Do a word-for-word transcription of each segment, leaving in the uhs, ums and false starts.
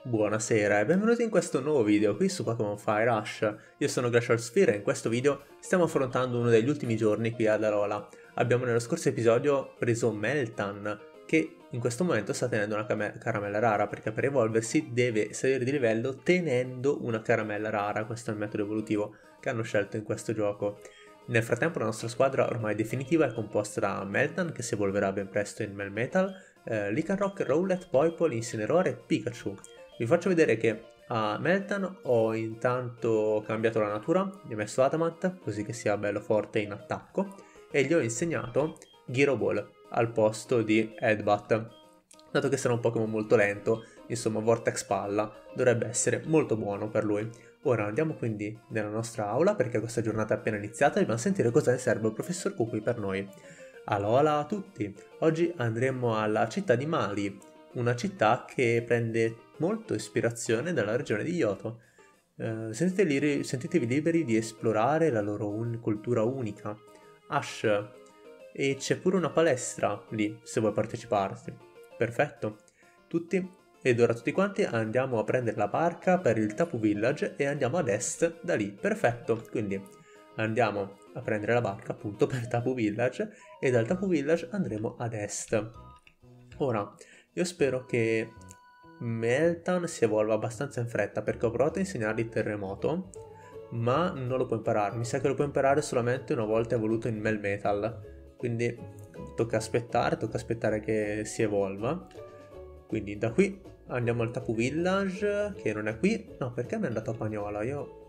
Buonasera e benvenuti in questo nuovo video qui su Pokémon Fire Rush. Io sono Glacial Sphere e in questo video stiamo affrontando uno degli ultimi giorni qui ad Alola. Abbiamo nello scorso episodio preso Meltan, che in questo momento sta tenendo una caramella rara, perché per evolversi deve salire di livello tenendo una caramella rara. Questo è il metodo evolutivo che hanno scelto in questo gioco. Nel frattempo la nostra squadra ormai definitiva è composta da Meltan, che si evolverà ben presto in Melmetal, eh, Lycanroc, Rowlet, Poipole, Incineroar e Pikachu. Vi faccio vedere che a Meltan ho intanto cambiato la natura, gli ho messo Adamant così che sia bello forte in attacco e gli ho insegnato Gyro Ball al posto di Headbutt. Dato che sarà un Pokémon molto lento, insomma Vortex Palla dovrebbe essere molto buono per lui. Ora andiamo quindi nella nostra aula perché questa giornata è appena iniziata e dobbiamo sentire cosa ne serve il professor Kukui per noi. Alola a tutti! Oggi andremo alla città di Mali, una città che prende molto ispirazione dalla regione di Yoto. Eh, sentite li sentitevi liberi di esplorare la loro un cultura unica. Ash, e c'è pure una palestra lì se vuoi parteciparti. Perfetto. Tutti, ed ora tutti quanti andiamo a prendere la barca per il Tapu Village e andiamo ad est da lì. Perfetto. Quindi andiamo a prendere la barca appunto per Tapu Village e dal Tapu Village andremo ad est. Ora, io spero che Meltan si evolva abbastanza in fretta perché ho provato a insegnargli terremoto, ma non lo può imparare. Mi sa che lo può imparare solamente una volta evoluto in Melmetal. Quindi tocca aspettare, tocca aspettare che si evolva. Quindi da qui andiamo al Tapu Village, che non è qui. No, perché mi è andato a Pagnola? Io...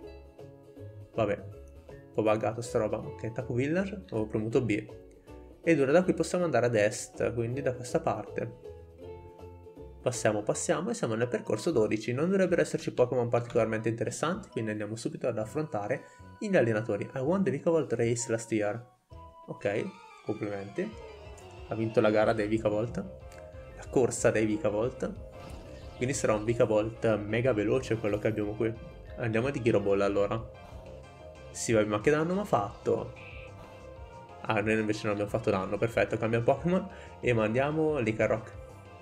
Vabbè, un po' buggato sta roba. Ok, Tapu Village, ho premuto B. Ed ora da qui possiamo andare ad est, quindi da questa parte. Passiamo, passiamo e siamo nel percorso dodici. Non dovrebbero esserci Pokémon particolarmente interessanti, quindi andiamo subito ad affrontare gli allenatori. I won the Vikavolt Race last year. Ok, complimenti. Ha vinto la gara dei Vikavolt, la corsa dei Vikavolt. Quindi sarà un Vikavolt mega veloce quello che abbiamo qui. Andiamo di Gyro Ball allora. Sì, vabbè, ma che danno mi ha fatto? Ah, noi invece non abbiamo fatto danno. Perfetto, cambia Pokémon e mandiamo Lycanroc.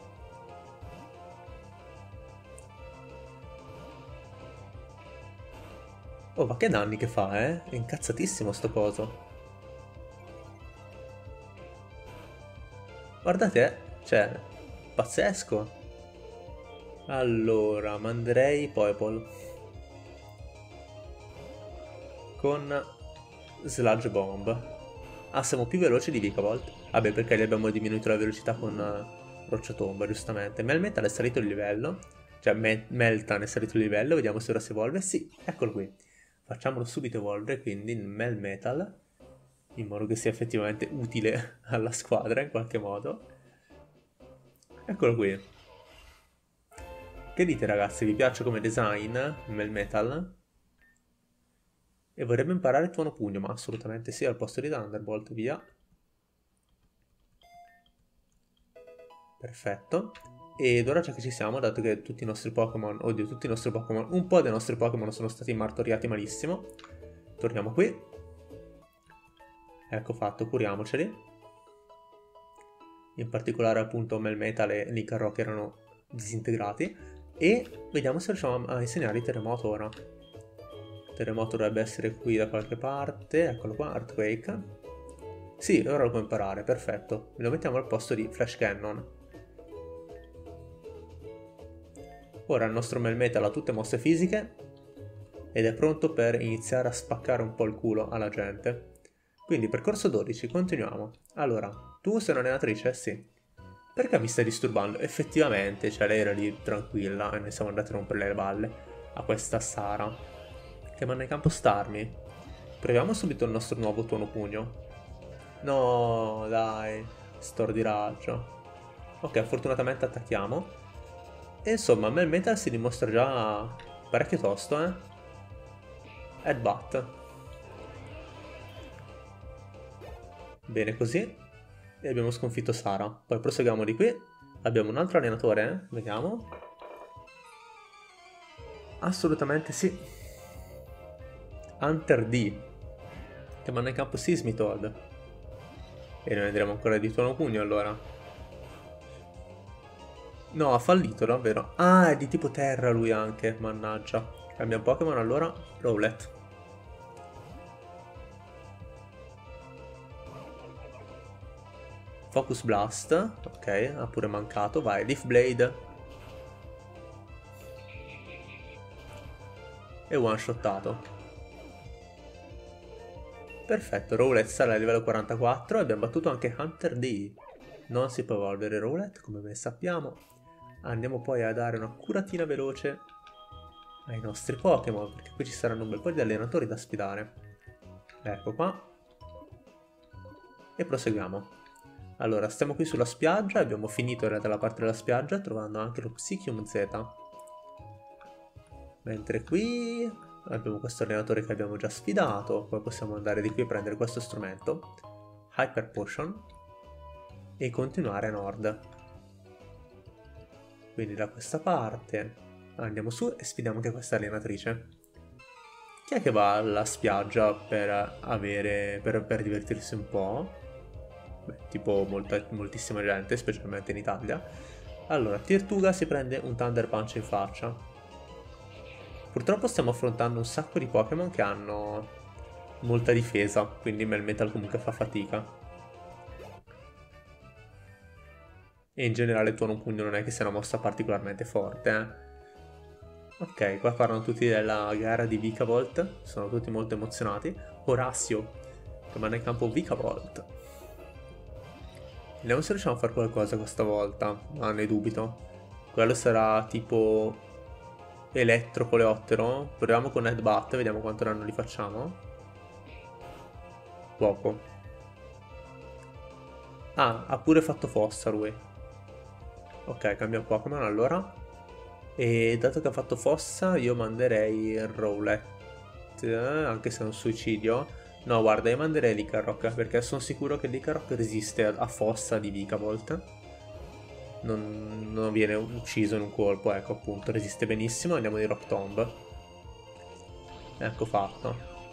Oh, ma che danni che fa, eh? È incazzatissimo sto coso. Guardate, cioè, pazzesco. Allora, manderei Poipole con Sludge Bomb. Ah, siamo più veloci di Vikavolt. Vabbè, perché gli abbiamo diminuito la velocità con uh, Rocciatomba, giustamente. Melmetal è salito di livello. Cioè, Me Meltan è salito di livello. Vediamo se ora si evolve. Sì, eccolo qui. Facciamolo subito evolvere, quindi in Melmetal, in modo che sia effettivamente utile alla squadra in qualche modo. Eccolo qui. Che dite ragazzi, vi piace come design Melmetal? E vorrebbe imparare il tuono pugno, ma assolutamente sì, al posto di Thunderbolt, via. Perfetto. Ed ora già che ci siamo, dato che tutti i nostri Pokémon, oddio, tutti i nostri Pokémon, un po' dei nostri Pokémon sono stati martoriati malissimo. Torniamo qui. Ecco fatto, curiamoceli. In particolare appunto Melmetal e Lycanroc erano disintegrati. E vediamo se riusciamo a insegnare il terremoto ora. Il terremoto dovrebbe essere qui da qualche parte. Eccolo qua, Earthquake. Sì, ora lo può imparare, perfetto. Lo mettiamo al posto di Flash Cannon. Ora il nostro Melmetal ha tutte mosse fisiche ed è pronto per iniziare a spaccare un po' il culo alla gente. Quindi percorso dodici, continuiamo. Allora, tu sei un'allenatrice? Sì. Perché mi stai disturbando? Effettivamente, cioè lei era lì tranquilla e noi siamo andati a rompere le balle a questa Sara che manda in campo Starmie. Proviamo subito il nostro nuovo tuono pugno. No, dai, Stor di raggio. Ok, fortunatamente attacchiamo. E insomma, Melmetal si dimostra già parecchio tosto, eh? Headbutt. Bene così. E abbiamo sconfitto Sara. Poi proseguiamo di qui. Abbiamo un altro allenatore, eh? Vediamo. Assolutamente sì. Hunter D. Che manda in campo Sismitoad. E noi andremo ancora di tuono pugno allora. No, ha fallito davvero. Ah, è di tipo terra lui anche, mannaggia. Cambia Pokémon allora, Rowlet. Focus Blast, ok, ha pure mancato, vai, Leaf Blade. E one-shottato. Perfetto, Rowlet sale a livello quarantaquattro e abbiamo battuto anche Hunter D. Non si può evolvere Rowlet, come ben sappiamo. Andiamo poi a dare una curatina veloce ai nostri Pokémon, perché qui ci saranno un bel po' di allenatori da sfidare. Ecco qua. E proseguiamo. Allora, stiamo qui sulla spiaggia, abbiamo finito in realtà la parte della spiaggia, trovando anche lo Psychium Z. Mentre qui abbiamo questo allenatore che abbiamo già sfidato, poi possiamo andare di qui a prendere questo strumento, Hyper Potion, e continuare a nord. Quindi da questa parte andiamo su e sfidiamo anche questa allenatrice. Chi è che va alla spiaggia per avere, per, per divertirsi un po'? Beh, tipo molta, moltissima gente, specialmente in Italia. Allora, Tirtuga si prende un Thunder Punch in faccia. Purtroppo stiamo affrontando un sacco di Pokémon che hanno molta difesa, quindi Melmetal comunque fa fatica. E in generale Tuono Pugno non è che sia una mossa particolarmente forte, eh. Ok, qua parlano tutti della gara di Vikavolt, sono tutti molto emozionati. Horacio, che manda in campo Vikavolt. Vediamo se riusciamo a fare qualcosa questa volta, ma ne dubito. Quello sarà tipo Elettro Coleottero. Proviamo con Headbutt, vediamo quanto danno li facciamo. Poco. Ah, ha pure fatto fossa lui. Ok, cambia Pokémon allora. E dato che ha fatto fossa, io manderei Rowlet, anche se è un suicidio. No, guarda, io manderei Licaroc, perché sono sicuro che Licaroc resiste a fossa di Vikavolt. Non, non viene ucciso in un colpo, ecco appunto, resiste benissimo. Andiamo di Rock Tomb. Ecco fatto.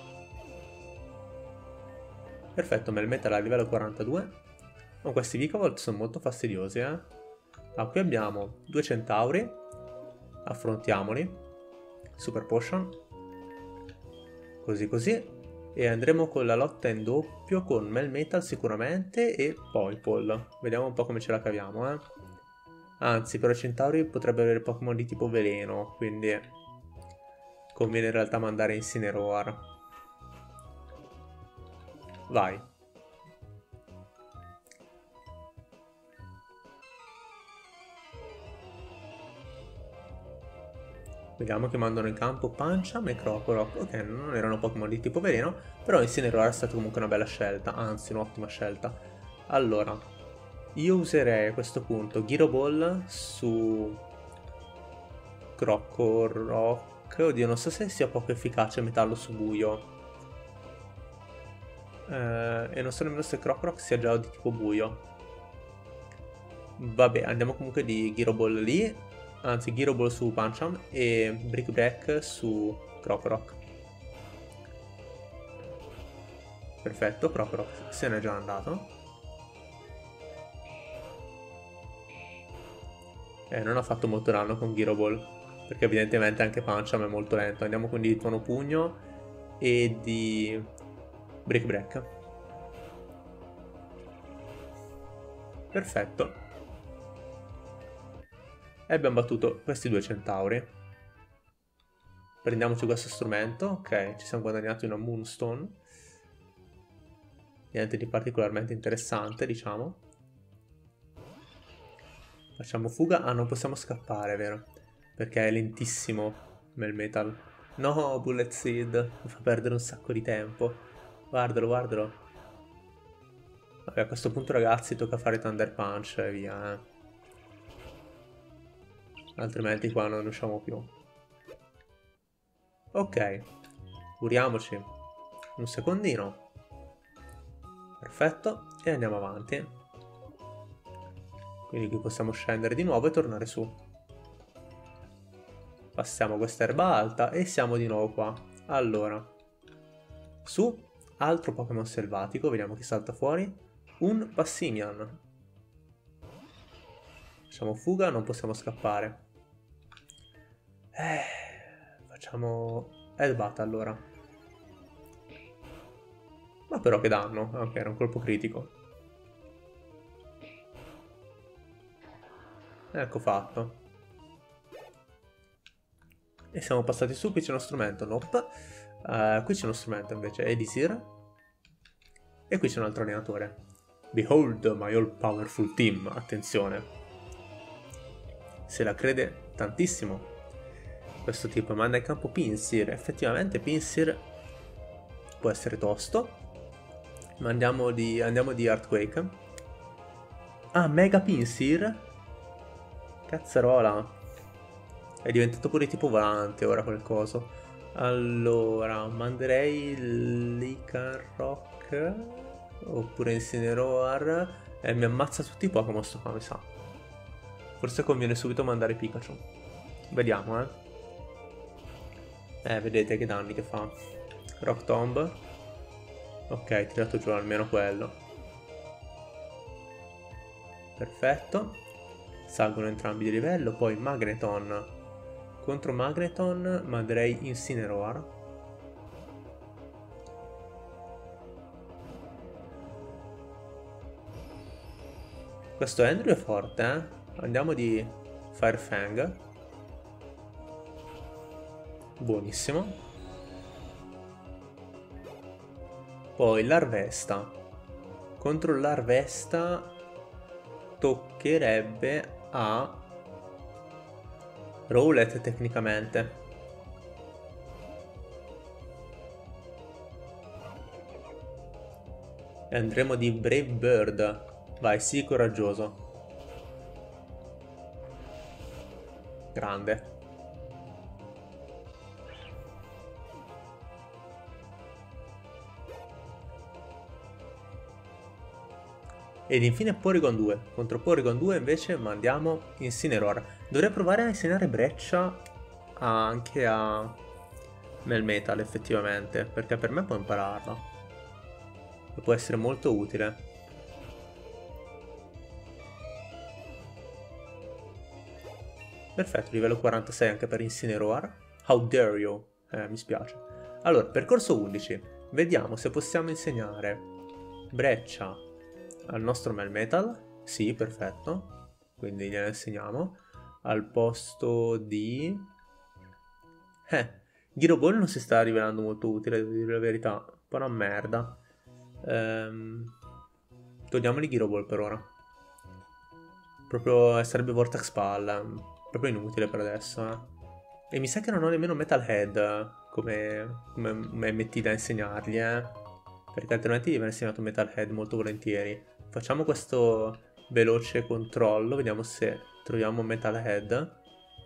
Perfetto, Melmetal a livello quarantadue. Oh, questi Vikavolt sono molto fastidiosi, eh. Ah, qui abbiamo due centauri. Affrontiamoli. Super Potion. Così così. E andremo con la lotta in doppio con Melmetal sicuramente e Poipole. Vediamo un po' come ce la caviamo, eh. Anzi, però i centauri potrebbero avere Pokémon di tipo veleno, quindi conviene in realtà mandare Incineroar. Vai. Vediamo che mandano in campo Pancham e Krokorok. Ok, non erano Pokémon di tipo veleno, però Incineroar è stata comunque una bella scelta, anzi un'ottima scelta. Allora, io userei a questo punto Gyro Ball su Krokorok. Oddio, non so se sia poco efficace metallo su buio. Eh, e non so nemmeno se Krokorok sia già di tipo buio. Vabbè, andiamo comunque di Gyro Ball lì. Anzi, Gyro Ball su Pancham e Brick Break su Krokorok. Perfetto, Krokorok se n'è già andato. Eh, non ha fatto molto danno con Gyro Ball, perché evidentemente anche Pancham è molto lento. Andiamo quindi di Tuono Pugno e di Brick Break. Perfetto. E abbiamo battuto questi due centauri. Prendiamoci questo strumento. Ok, ci siamo guadagnati una Moonstone. Niente di particolarmente interessante, diciamo. Facciamo fuga. Ah, non possiamo scappare, vero? Perché è lentissimo Melmetal. No, Bullet Seed. Mi fa perdere un sacco di tempo. Guardalo, guardalo. Vabbè, a questo punto ragazzi tocca fare Thunder Punch e via, eh. Altrimenti qua non riusciamo più. Ok, curiamoci un secondino. Perfetto, e andiamo avanti. Quindi qui possiamo scendere di nuovo e tornare su. Passiamo questa erba alta e siamo di nuovo qua. Allora, su, altro Pokémon selvatico, vediamo chi salta fuori. Un Passimian. Facciamo fuga, non possiamo scappare. Eh, facciamo headbutt allora. Ma però che danno? Ok, era un colpo critico. Ecco fatto. E siamo passati su, qui c'è uno strumento, nope. Uh, qui c'è uno strumento invece, Elisir. E qui c'è un altro allenatore. Behold my all powerful team, attenzione. Se la crede tantissimo questo tipo, manda in campo Pinsir. Effettivamente Pinsir può essere tosto. Ma andiamo di, andiamo di Earthquake. Ah, Mega Pinsir? Cazzarola. È diventato pure tipo volante ora quel coso. Allora, manderei l'Icarock oppure Incineroar e mi ammazza tutti i Pokémon sto qua, mi sa. Forse conviene subito mandare Pikachu. Vediamo, eh. Eh, vedete che danni che fa. Rock Tomb. Ok, tirato giù almeno quello. Perfetto. Salgono entrambi di livello. Poi Magneton. Contro Magneton manderei Incineroar. Questo Andrew è forte, eh? Andiamo di Firefang. Buonissimo. Poi l'Arvesta. Contro l'Arvesta toccherebbe a Rowlet tecnicamente. E andremo di Brave Bird. Vai, sii coraggioso. Grande. Ed infine Porygon due. Contro Porygon due invece mandiamo Incineroar. Dovrei provare a insegnare Breccia anche a Melmetal effettivamente, perché per me può impararla. E può essere molto utile. Perfetto, livello quarantasei anche per Incineroar. How dare you? Eh, mi spiace. Allora, percorso undici. Vediamo se possiamo insegnare Breccia al nostro Melmetal. Sì, perfetto. Quindi glielo insegniamo. Al posto di... Eh, Gyro Ball non si sta rivelando molto utile, devo dire la verità. Un po' una merda. Ehm... Togliamoli Gyro Ball per ora. Proprio sarebbe Vortex Palla. Proprio inutile per adesso, eh. E mi sa che non ho nemmeno Metal Head come, come M T da insegnargli, eh. Perché altrimenti gli avrei insegnato Metal Head molto volentieri. Facciamo questo veloce controllo, vediamo se troviamo Metal Head.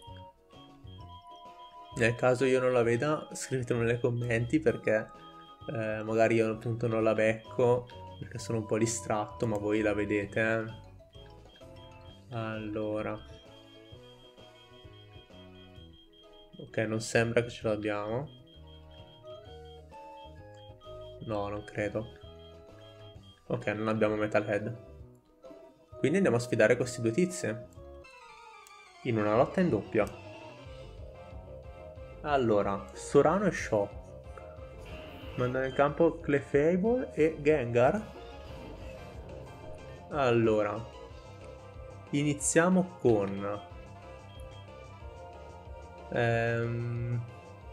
Nel caso io non la veda, scrivetelo nei commenti perché eh, magari io appunto non la becco perché sono un po' distratto, ma voi la vedete, eh. Allora, ok, non sembra che ce l'abbiamo. No, non credo. Ok, non abbiamo Metal Head. Quindi andiamo a sfidare questi due tizi in una lotta in doppia. Allora, Sorano e Shock. Mandano in campo Clefable e Gengar. Allora, iniziamo con... Ehm...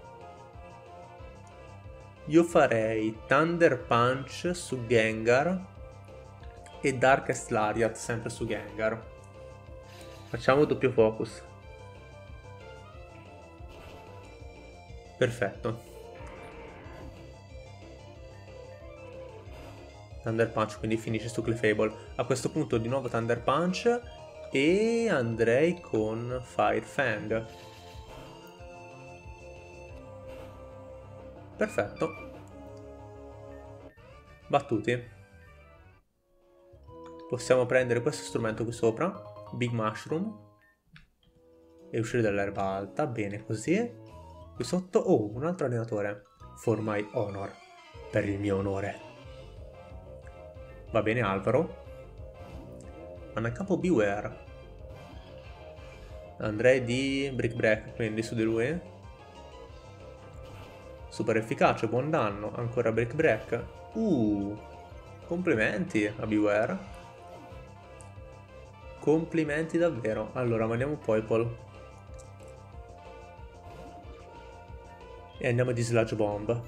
Io farei Thunder Punch su Gengar e Darkest Lariat sempre su Gengar. Facciamo doppio focus. Perfetto. Thunder Punch quindi finisce su Clefable. A questo punto di nuovo Thunder Punch e andrei con Fire Fang. Perfetto. Battuti. Possiamo prendere questo strumento qui sopra, Big Mushroom, e uscire dall'erba alta. Bene così. Qui sotto, oh, un altro allenatore. For my honor. Per il mio onore. Va bene Alvaro. Ma nel capo Beware. Andrei di Brick Break, quindi su di lui. Super efficace, buon danno. Ancora Brick Break. Uh, complimenti a Beware. Complimenti davvero. Allora, mandiamo Poipole. E andiamo di Sludge Bomb.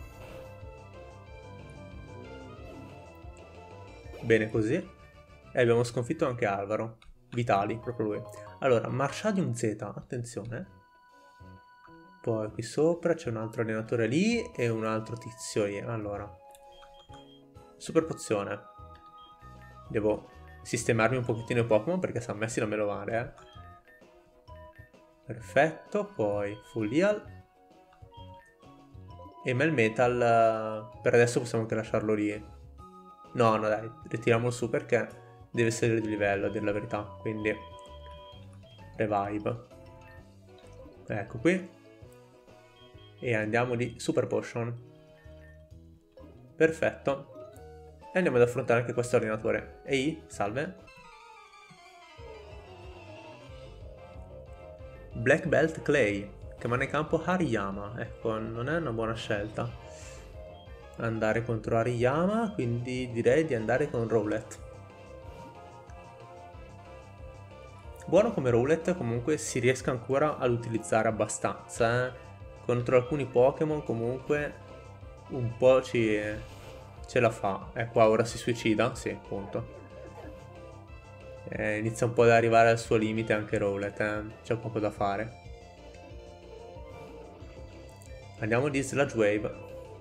Bene così. E abbiamo sconfitto anche Alvaro. Vitali, proprio lui. Allora, Marshadium Z, attenzione. Poi qui sopra c'è un altro allenatore lì e un altro tizio lì. Allora, super pozione. Devo sistemarmi un pochettino i Pokémon perché San Messi non me lo vale, eh. Perfetto, poi Full Heal. E Melmetal, per adesso possiamo anche lasciarlo lì. No, no dai, ritiriamolo su perché deve essere di livello, a dire la verità. Quindi, Revive. Ecco qui. E andiamo di Super Potion. Perfetto. E andiamo ad affrontare anche questo allenatore. Ehi, salve. Black Belt Clay. Che manda in campo Hariyama. Ecco, non è una buona scelta andare contro Hariyama, quindi direi di andare con Rowlet. Buono come Rowlet, comunque si riesca ancora ad utilizzare abbastanza, eh. Contro alcuni Pokémon comunque un po' ci, ce la fa. E qua ora si suicida? Sì, appunto. Eh, inizia un po' ad arrivare al suo limite anche Rowlet, eh. C'è poco da fare. Andiamo di Sludge Wave.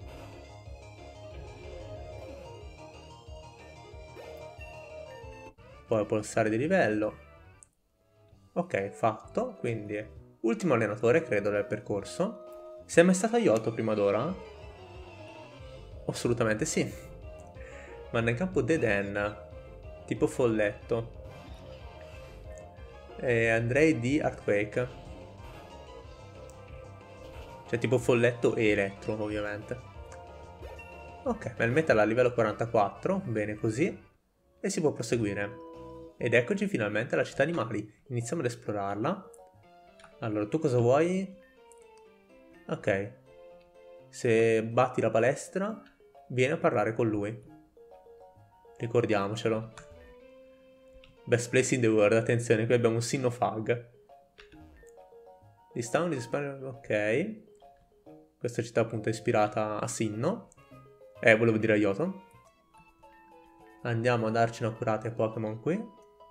Poi pulsare di livello. Ok, fatto. Quindi ultimo allenatore, credo, del percorso. Sei mai stato a Yoto prima d'ora? Assolutamente sì. Manda in campo Deden, tipo folletto. E andrei di Earthquake. Cioè tipo folletto e elettro, ovviamente. Ok, Melmetal a livello quarantaquattro, bene così. E si può proseguire. Ed eccoci finalmente alla città animali. Iniziamo ad esplorarla. Allora, tu cosa vuoi? Ok. Se batti la palestra, vieni a parlare con lui. Ricordiamocelo. Best place in the world, attenzione, qui abbiamo un Sinnofag. This town is... ok. Questa città appunto è ispirata a Sinnoh. Eh, volevo dire a Yoto. Andiamo a darci una curata ai Pokémon qui.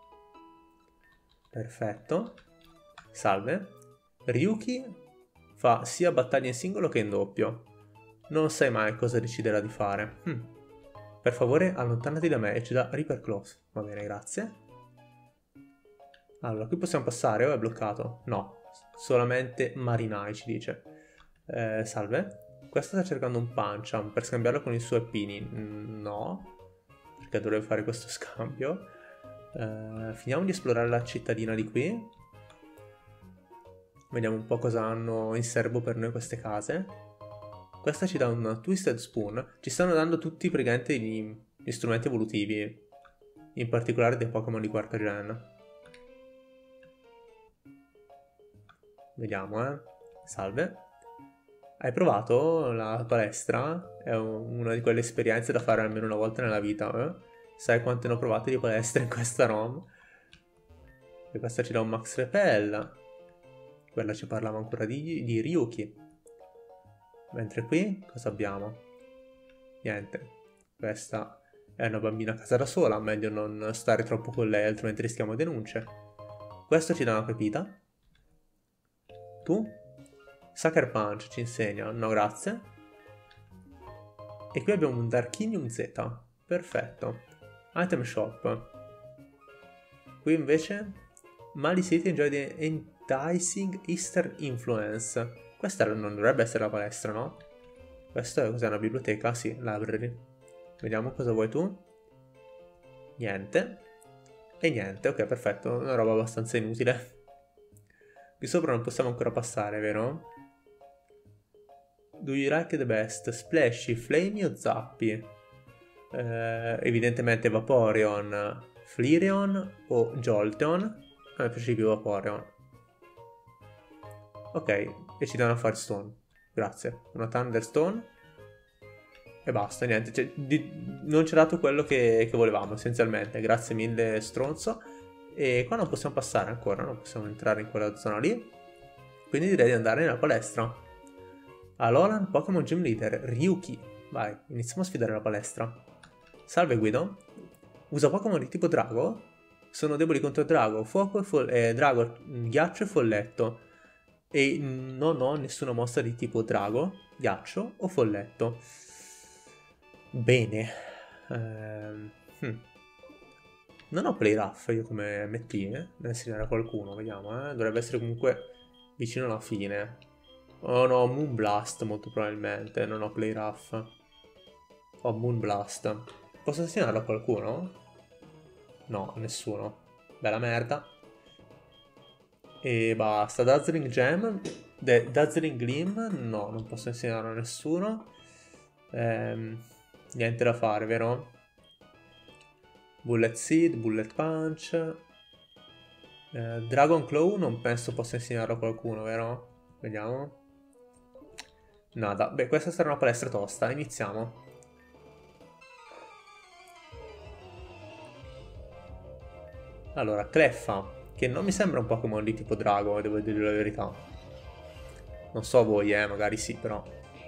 Perfetto. Salve. Ryuki fa sia battaglie in singolo che in doppio. Non sai mai cosa deciderà di fare. Hm. Per favore allontanati da me e ci dà Reaper Claws. Va bene, grazie. Allora, qui possiamo passare o è bloccato? No, solamente Marinai ci dice. Eh, salve. Questa sta cercando un Pancham per scambiarlo con i suoi pini. No, perché dovrebbe fare questo scambio. Eh, finiamo di esplorare la cittadina di qui. Vediamo un po' cosa hanno in serbo per noi queste case. Questa ci dà un Twisted Spoon. Ci stanno dando tutti praticamente gli, gli strumenti evolutivi, in particolare dei Pokémon di quarta gen. Vediamo, eh. Salve. Hai provato la palestra? È una di quelle esperienze da fare almeno una volta nella vita, eh? Sai quante ne ho provate di palestra in questa ROM? E questa ci dà un Max Repel. Quella ci parlava ancora di, di Ryuki. Mentre qui cosa abbiamo? Niente. Questa è una bambina a casa da sola, meglio non stare troppo con lei, altrimenti rischiamo denunce. Questo ci dà una pepita. Tu? Sucker Punch ci insegna, no grazie. E qui abbiamo un Darkinium Z, perfetto. Item Shop. Qui invece Mali City enjoy the enticing Eastern Influence. Questa non dovrebbe essere la palestra, no? Questa è cos'è, una biblioteca? Sì, library. Vediamo cosa vuoi tu. Niente. E niente, ok, perfetto, una roba abbastanza inutile. Qui sopra non possiamo ancora passare, vero? Do you like the best? Splashy, Flamey o Zappi? Eh, evidentemente Vaporeon, Flareon o Jolteon. A me piace più Vaporeon. Ok, e ci danno Firestone. Grazie. Una Thunderstone. E basta, niente. Cioè, di, non ci ha dato quello che, che volevamo, essenzialmente. Grazie mille, stronzo. E qua non possiamo passare ancora, non possiamo entrare in quella zona lì. Quindi direi di andare nella palestra. Alolan, Pokémon Gym Leader, Ryuki. Vai, iniziamo a sfidare la palestra. Salve Guido. Usa Pokémon di tipo Drago? Sono deboli contro Drago, Fuoco e fol- eh, Drago, Ghiaccio e Folletto. E non ho nessuna mossa di tipo Drago, Ghiaccio o Folletto. Bene. Ehm, hm. Non ho Play Rough io come M T, eh? Devo insegnare a qualcuno, vediamo, eh? Dovrebbe essere comunque vicino alla fine. Oh no, Moonblast molto probabilmente, non ho Play Rough. Ho Moonblast. Posso insegnarlo a qualcuno? No, nessuno. Bella merda. E basta. Dazzling Gem. De Dazzling Gleam. No, non posso insegnarlo a nessuno. Ehm, niente da fare, vero? Bullet Seed, Bullet Punch. Eh, Dragon Claw non penso possa insegnarlo a qualcuno, vero? Vediamo. Nada. Beh, questa sarà una palestra tosta. Iniziamo. Allora, Cleffa, che non mi sembra un Pokémon di tipo Drago, devo dire la verità. Non so voi, eh, magari sì, però.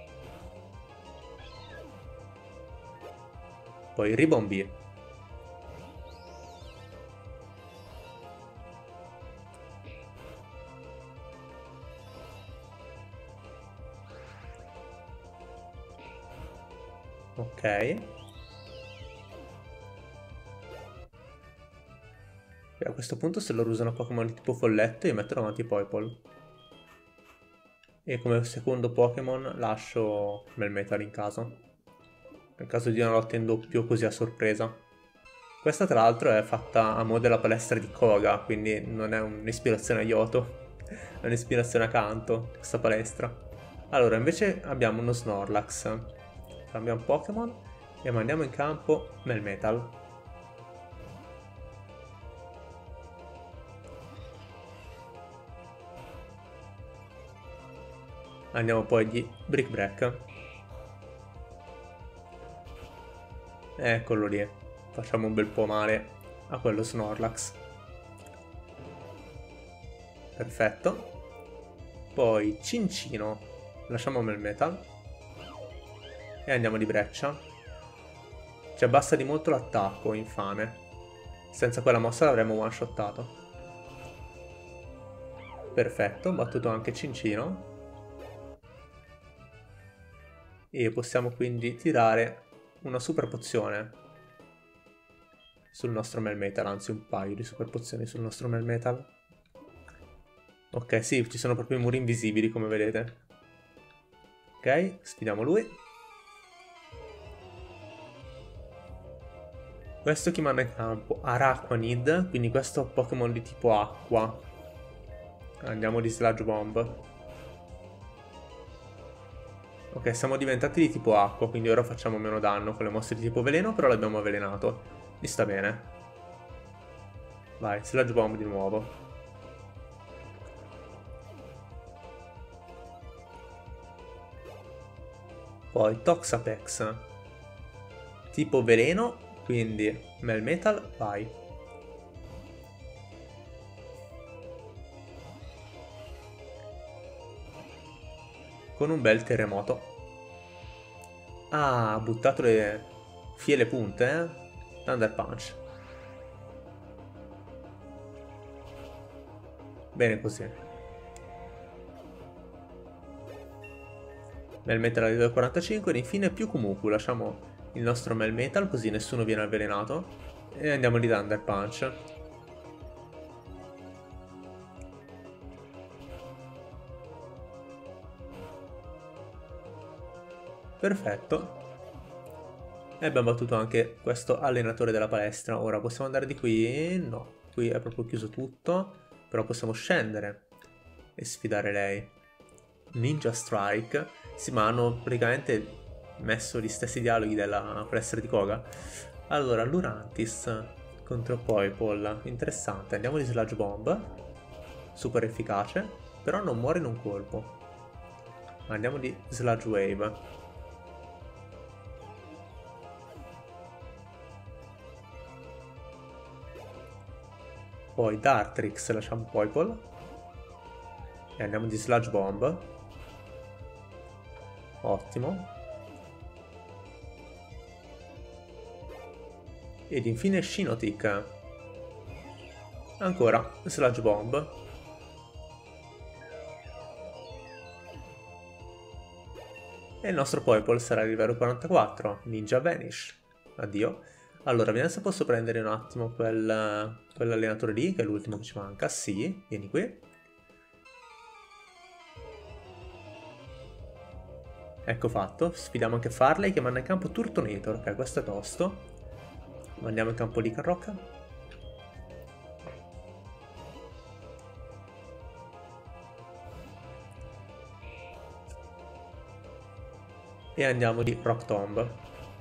Poi Ribombee. Ok. E a questo punto se loro usano Pokémon di tipo Folletto io metto davanti Poipole. E come secondo Pokémon lascio Melmetal in caso. Nel caso di una lotta in doppio così a sorpresa. Questa tra l'altro è fatta a mo' della palestra di Koga, quindi non è un'ispirazione a Yoto. È un'ispirazione a Kanto, questa palestra. Allora invece abbiamo uno Snorlax. Cambiamo Pokémon e mandiamo in campo Melmetal. Andiamo poi di Brick Break. Eccolo lì. Facciamo un bel po' male a quello Snorlax. Perfetto. Poi Cincino. Lasciamo Melmetal. E andiamo di Breccia. Ci abbassa di molto l'attacco, infame. Senza quella mossa l'avremmo one-shottato. Perfetto, battuto anche Cincino. E possiamo quindi tirare una super pozione sul nostro Melmetal, anzi un paio di super pozioni sul nostro Melmetal. Ok, sì, ci sono proprio i muri invisibili come vedete. Ok, sfidiamo lui. Questo chi manda in campo? Araquanid, quindi questo Pokémon di tipo acqua. Andiamo di Sludge Bomb. Ok, siamo diventati di tipo acqua, quindi ora facciamo meno danno con le mosse di tipo veleno, però l'abbiamo avvelenato. Mi sta bene. Vai, Sludge Bomb di nuovo. Poi Toxapex. Tipo veleno, quindi Melmetal, vai. Con un bel terremoto. Ah, ha buttato le fiele punte, eh? Thunder Punch. Bene così. Melmetal a livello quarantacinque ed infine più Kumuku. Lasciamo il nostro Melmetal così nessuno viene avvelenato. E andiamo di Thunder Punch. Perfetto. E abbiamo battuto anche questo allenatore della palestra. Ora possiamo andare di qui? No, qui è proprio chiuso tutto. Però possiamo scendere e sfidare lei. Ninja Strike. Sì, ma hanno praticamente messo gli stessi dialoghi della palestra di Koga. Allora, Lurantis contro Poipole. Interessante. Andiamo di Sludge Bomb. Super efficace. però non muore in un colpo. Andiamo di Sludge Wave. Poi Dartrix lasciamo Poipole. E andiamo di Sludge Bomb. Ottimo. Ed infine Shinotic. Ancora Sludge Bomb. E il nostro Poipole sarà il livello quarantaquattro. Ninja Vanish. Addio. Allora, vediamo se posso prendere un attimo quel, quell'allenatore lì, che è l'ultimo che ci manca. Sì, vieni qui. Ecco fatto. Sfidiamo anche Farley che manda in campo Turtonator. Ok, questo è tosto. Mandiamo in campo Lycanroc. E andiamo di Rock Tomb.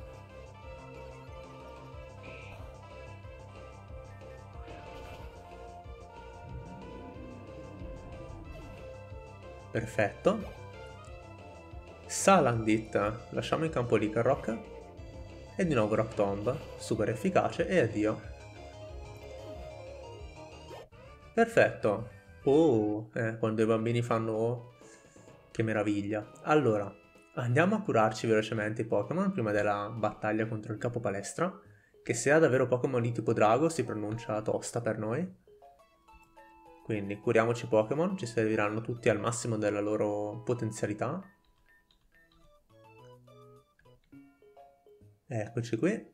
Perfetto. Salandit, lasciamo in campo Lycanroc. E di nuovo Rock Tomb, super efficace e addio. Perfetto. Oh, eh, quando i bambini fanno... Che meraviglia. Allora, andiamo a curarci velocemente i Pokémon prima della battaglia contro il capo palestra, che se ha davvero Pokémon di tipo drago si pronuncia tosta per noi. Quindi curiamoci Pokémon, ci serviranno tutti al massimo della loro potenzialità. Eccoci qui.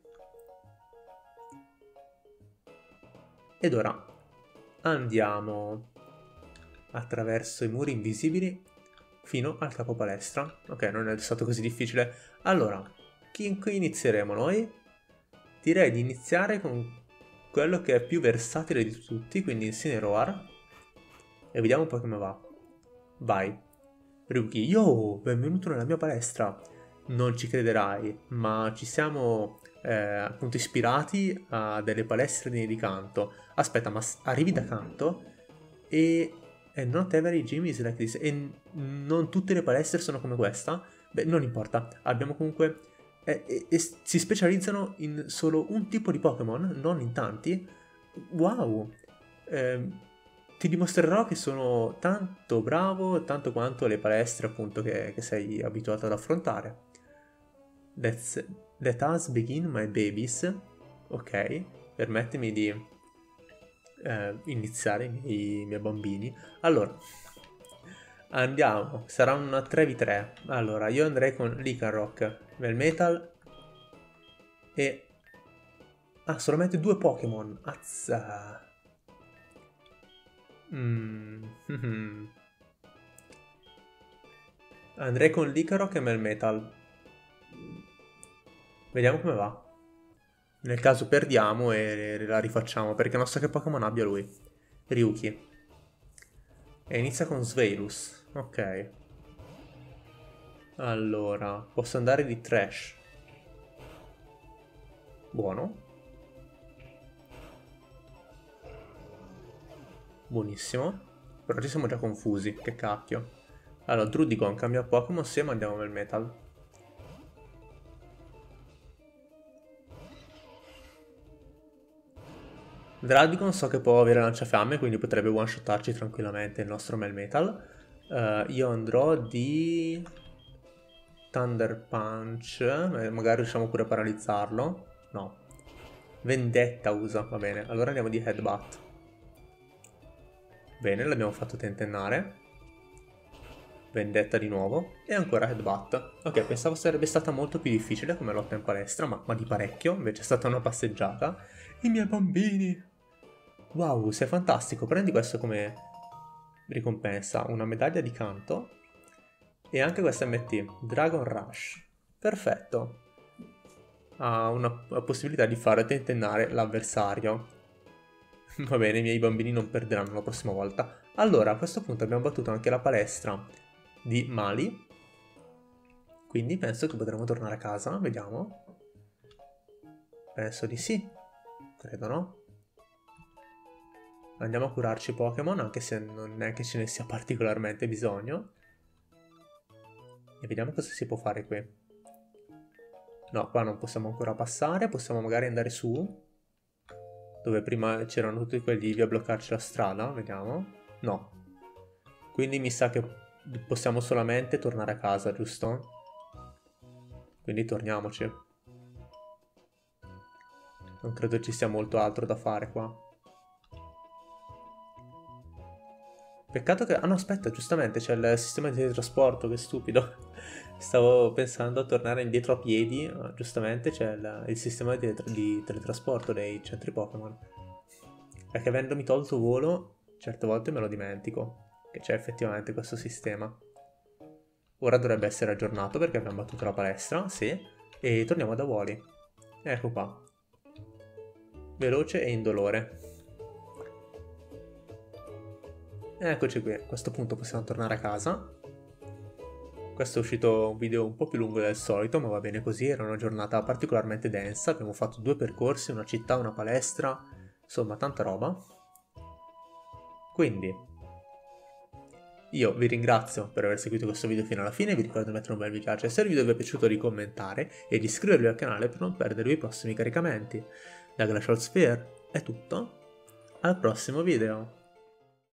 Ed ora andiamo attraverso i muri invisibili fino al capo palestra. Ok, non è stato così difficile. Allora, chi, qui inizieremo noi? Direi di iniziare con quello che è più versatile di tutti, quindi Incineroar. E vediamo un po' come va. Vai. Ryuki, yo, benvenuto nella mia palestra. Non ci crederai, ma ci siamo eh, appunto ispirati a delle palestre di canto. Aspetta, ma arrivi da canto? E... And not every gym is like this. E non tutte le palestre sono come questa? Beh, non importa. Abbiamo comunque... Eh, eh, eh, si specializzano in solo un tipo di Pokémon, non in tanti. Wow! Eh, ti dimostrerò che sono tanto bravo, tanto quanto le palestre appunto che, che sei abituato ad affrontare. Let's, let us begin, my babies. Ok, permettimi di eh, iniziare i miei, i miei bambini. Allora, andiamo. Sarà un tre vu tre. Allora, io andrei con Lycanroc, Melmetal e... Ah, solamente due Pokémon. Azza. Mm. Andrei con Lycanroc e Melmetal. Vediamo come va. Nel caso perdiamo e la rifacciamo, perché non so che Pokémon abbia lui. Ryuki. E inizia con Sveilus. Ok. Allora, posso andare di Trash. Buono. Buonissimo. Però ci siamo già confusi, che cacchio. Allora, Drudigon cambia Pokémon, sì, ma andiamo nel Metal. Dradigon so che può avere lanciafiamme, quindi potrebbe one-shotarci tranquillamente il nostro Melmetal. Uh, io andrò di... Thunder Punch, eh, magari riusciamo pure a paralizzarlo. No. Vendetta usa, va bene. Allora andiamo di Headbutt. Bene, l'abbiamo fatto tentennare. Vendetta di nuovo. E ancora Headbutt. Ok, pensavo sarebbe stata molto più difficile come lotta in palestra, ma, ma di parecchio. Invece è stata una passeggiata. I miei bambini! Wow, sei fantastico. Prendi questo come ricompensa. Una medaglia di canto. E anche questa M T. Dragon Rush. Perfetto. Ha una possibilità di fare tentennare l'avversario. Va bene, i miei bambini non perderanno la prossima volta. Allora, a questo punto abbiamo battuto anche la palestra di Mali. Quindi penso che potremo tornare a casa. Vediamo. Penso di sì. Credo no. Andiamo a curarci i Pokémon, anche se non è che ce ne sia particolarmente bisogno. E vediamo cosa si può fare qui. No, qua non possiamo ancora passare, possiamo magari andare su, dove prima c'erano tutti quelli lì a bloccarci la strada, vediamo. No. Quindi mi sa che possiamo solamente tornare a casa, giusto? Quindi torniamoci. Non credo ci sia molto altro da fare qua. Peccato che... Ah no, aspetta, giustamente c'è il sistema di teletrasporto, che stupido. Stavo pensando a tornare indietro a piedi, ma giustamente c'è il, il sistema di, di teletrasporto dei centri Pokémon. Perché avendomi tolto volo, certe volte me lo dimentico, che c'è effettivamente questo sistema. Ora dovrebbe essere aggiornato perché abbiamo battuto la palestra, sì, e torniamo da Wally. Ecco qua. Veloce e indolore. Eccoci qui, a questo punto possiamo tornare a casa. Questo è uscito un video un po' più lungo del solito, ma va bene così, era una giornata particolarmente densa, abbiamo fatto due percorsi, una città, una palestra, insomma tanta roba. Quindi, io vi ringrazio per aver seguito questo video fino alla fine, vi ricordo di mettere un bel mi piace se il video vi è piaciuto, di commentare e di iscrivervi al canale per non perdervi i prossimi caricamenti. Da Glacial Sphere è tutto, al prossimo video!